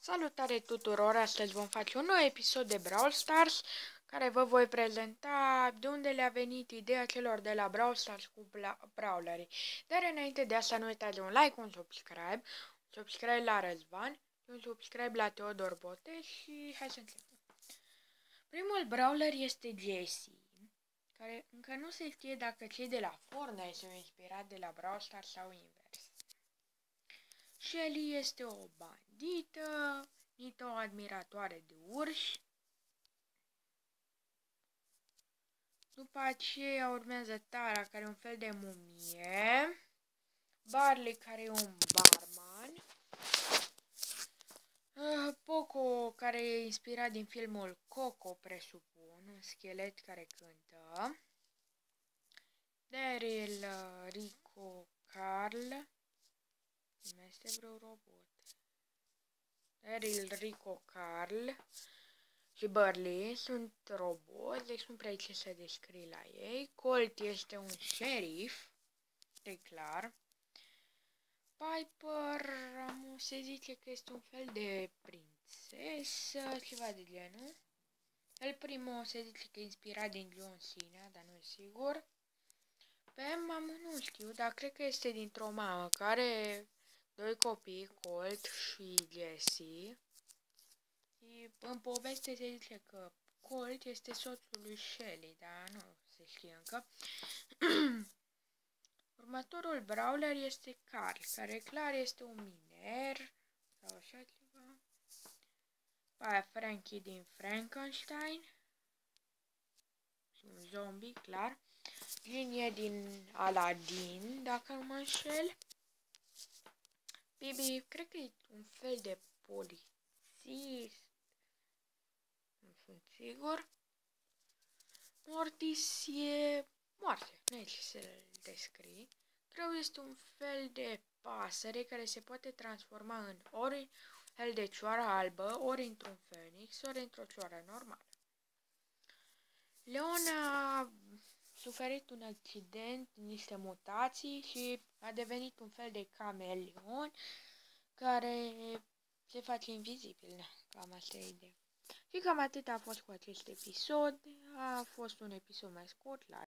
Salutare tuturor! Astăzi vom face un nou episod de Brawl Stars, care vă voi prezenta de unde le-a venit ideea celor de la Brawl Stars cu Brawlerii. Dar înainte de asta nu uitați de un like, un subscribe la Răzvan, un subscribe la Teodor Bote și hai să începem. Primul Brawler este Jessie, care încă nu se știe dacă cei de la Fortnite s-au inspirat de la Brawl Stars sau invers. Shelly este o bandită, Nita o admiratoare de urși. După aceea urmează Tara, care e un fel de mumie, Barley, care e un barman, Poco, care e inspirat din filmul Coco, presupun, un schelet care cântă, Daryl, Rico, Carl, mai este vreo robot, Daryl, Rico, Carl și Barley sunt roboți, deci nu prea ce să descrii la ei. Colt este un șerif, e clar. Piper, se zice că este un fel de prințesă, ceva de genul. El Primo se zice că e inspirat din John Cena, dar nu e sigur. Pe mamă nu știu, dar cred că este dintr-o mamă care are doi copii, Colt și Jessie. Și în poveste se zice că Colt este soțul lui Shelly, dar nu se știe încă. Următorul brawler este Carl, care clar este un miner sau așa ceva. Aia Frankie din Frankenstein. Și un zombie, clar. Linie din Aladdin, dacă nu mă înșel. Bibi, cred că e un fel de polițist. Nu sunt sigur. Mortis e moarte, nu e ce să-l descrii. Crow este un fel de pasăre care se poate transforma în ori fel de cioară albă, ori într-un fenix, ori într-o cioară normală. Leon a suferit un accident, niște mutații și a devenit un fel de cameleon care se face invizibil. Cam asta e ideea. Și cam atât a fost cu acest episod. A fost un episod mai scurt, la